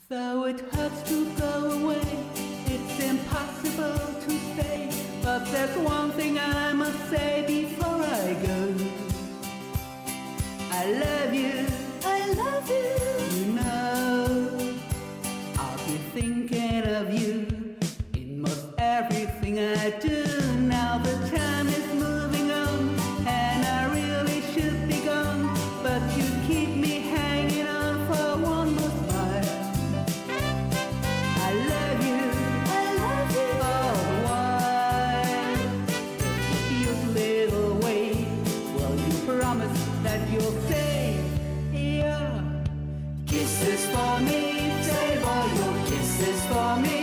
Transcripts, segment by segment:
Though it hurts to go away, it's impossible to stay. But there's one thing I must say before I go. I love you, I love you. You know, I'll be thinking of you in most everything I do. Now the time is moving on, and I really should be gone, but you keep me hanging on for one more smile. I love you, all the while. You little way, will you promise that you'll stay? Yeah. Kisses for me, save all your kisses for me.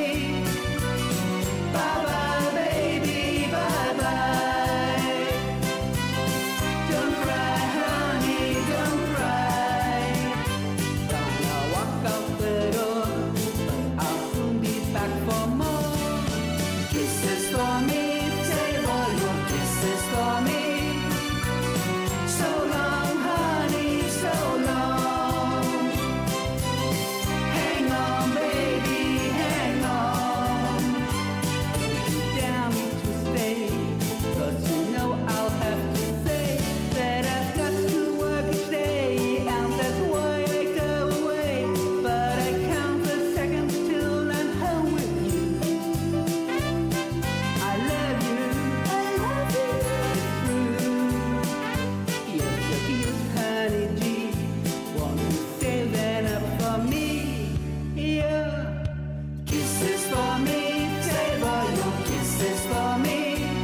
Bye bye baby, bye bye. Don't cry honey, don't cry. Gonna walk out the door, but I'll soon be back for more. Kisses for me, save all your kisses for me. So long honey, so long. Hang on baby, hang on. Don't dare me to stay, 'cause you know I'll have to say that I've got to work each day, and that's why I go away. But I count the seconds till I'm home with you. I love you, it's true. You're so cute, honey G. Won't you save that up for me? Yeah. Kisses for me, save all your kisses for me.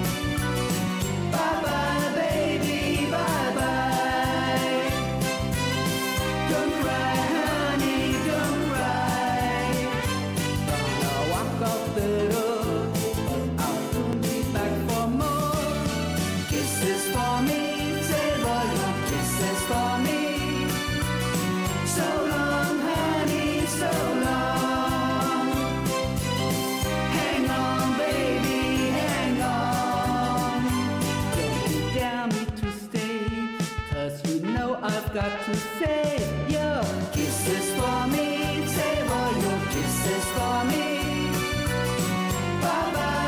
Bye bye baby, bye bye. Don't cry honey, don't cry. Gonna walk out the door, but I'll soon be back for more. Kisses for me, save all your kisses for me. So long honey, so long. Hang on baby, hang on. Don't you dare me to stay, 'cause you know I've got to save your kisses for me, save all your kisses for me. Bye bye